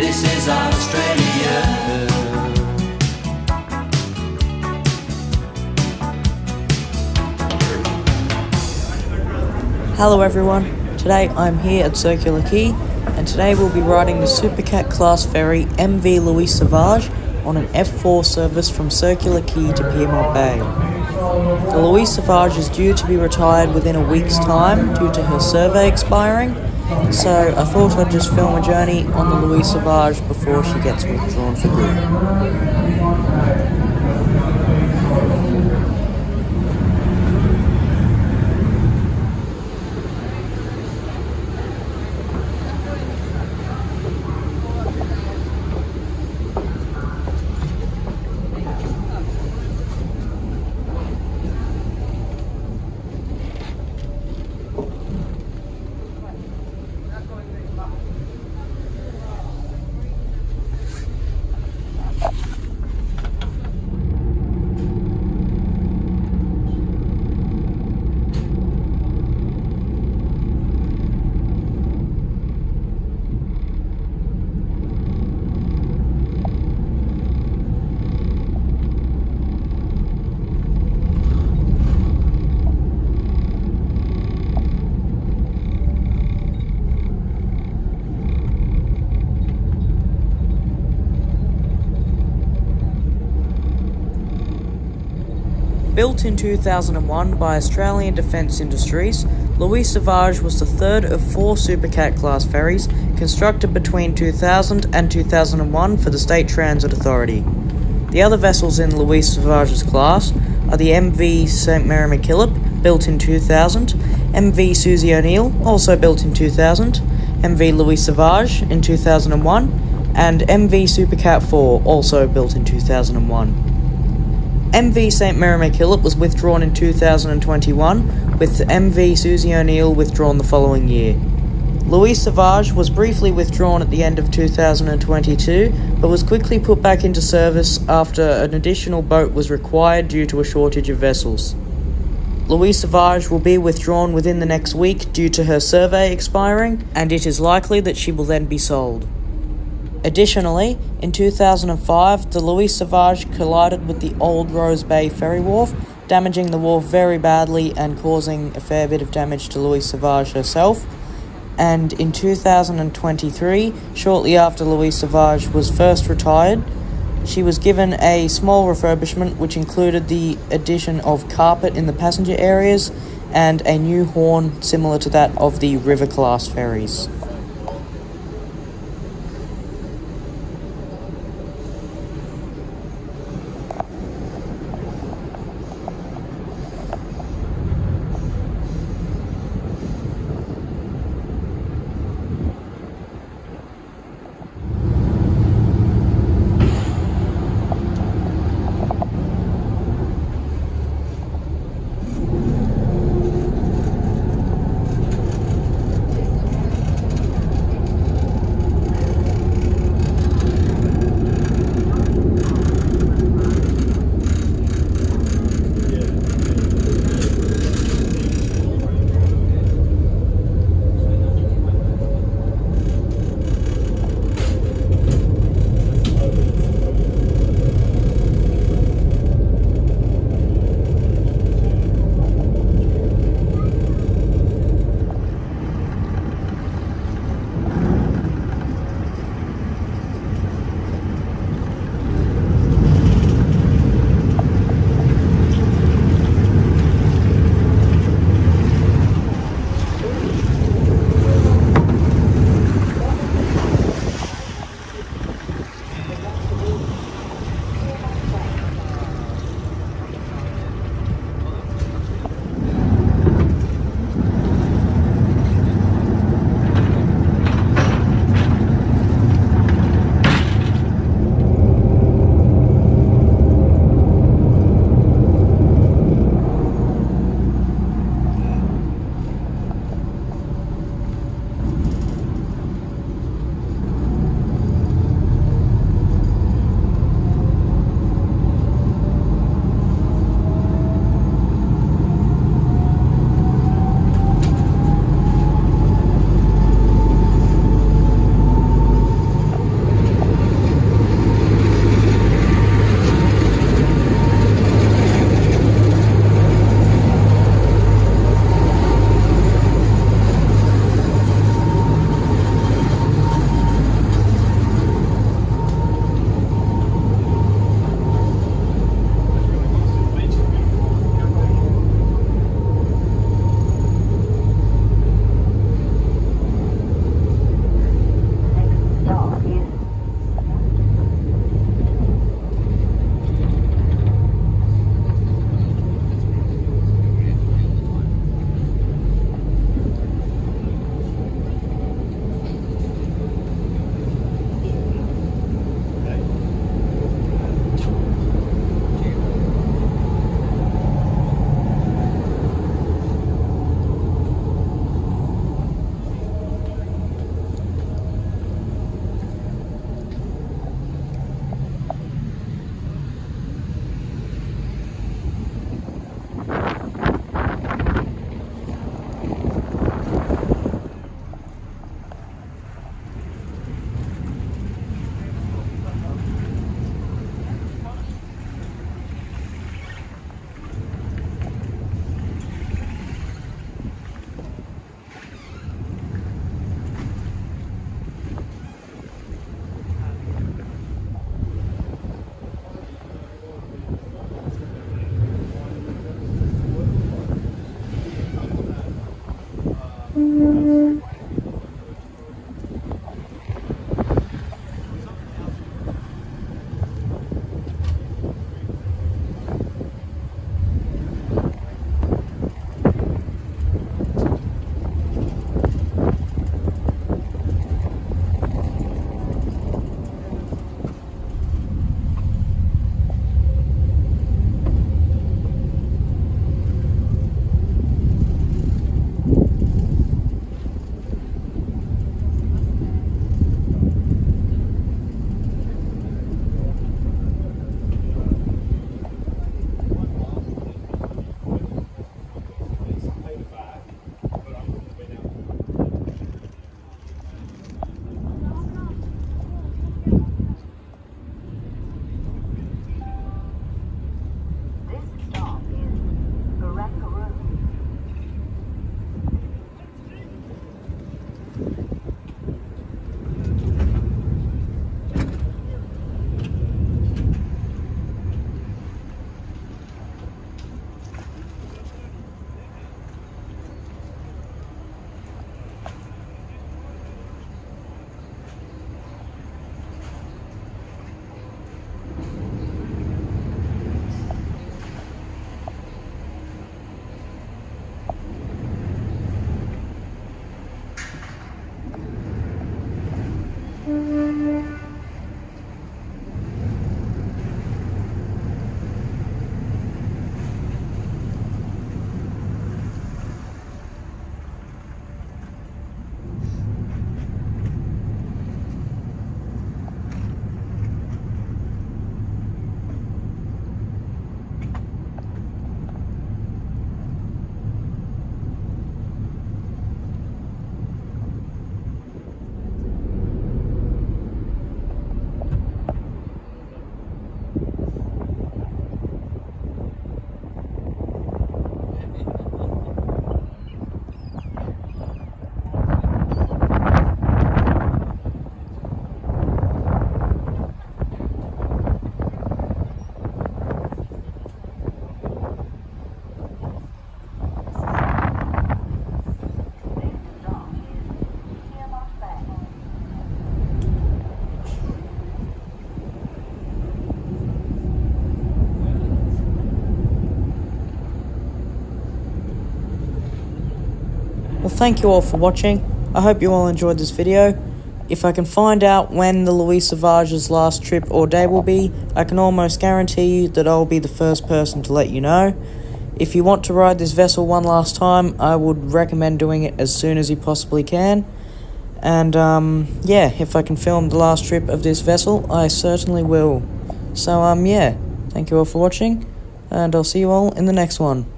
This is Australia. Hello everyone, today I'm here at Circular Quay and today we'll be riding the Supercat-class ferry MV Louise Sauvage on an F4 service from Circular Quay to Pyrmont Bay. The Louise Sauvage is due to be retired within a week's time due to her survey expiring, so I thought I'd just film a journey on the Louise Sauvage before she gets withdrawn for good. Built in 2001 by Australian Defence Industries, Louise Sauvage was the third of 4 Supercat-class ferries constructed between 2000 and 2001 for the State Transit Authority. The other vessels in Louise Sauvage's class are the MV St Mary MacKillop, built in 2000, MV Susie O'Neill, also built in 2000, MV Louise Sauvage in 2001, and MV Supercat 4, also built in 2001. MV St Mary MacKillop was withdrawn in 2021, with MV Susie O'Neill withdrawn the following year. Louise Sauvage was briefly withdrawn at the end of 2022, but was quickly put back into service after an additional boat was required due to a shortage of vessels. Louise Sauvage will be withdrawn within the next week due to her survey expiring, and it is likely that she will then be sold. Additionally, in 2005, the Louise Sauvage collided with the Old Rose Bay ferry wharf, damaging the wharf very badly and causing a fair bit of damage to Louise Sauvage herself. And in 2023, shortly after Louise Sauvage was first retired, she was given a small refurbishment which included the addition of carpet in the passenger areas and a new horn similar to that of the River-class ferries. thank you all for watching. I hope you all enjoyed this video. If I can find out when the Louise Sauvage's last trip or day will be, I can almost guarantee you that I'll be the first person to let you know. If you want to ride this vessel one last time, I would recommend doing it as soon as you possibly can. And yeah, if I can film the last trip of this vessel, I certainly will. So yeah, thank you all for watching, and I'll see you all in the next one.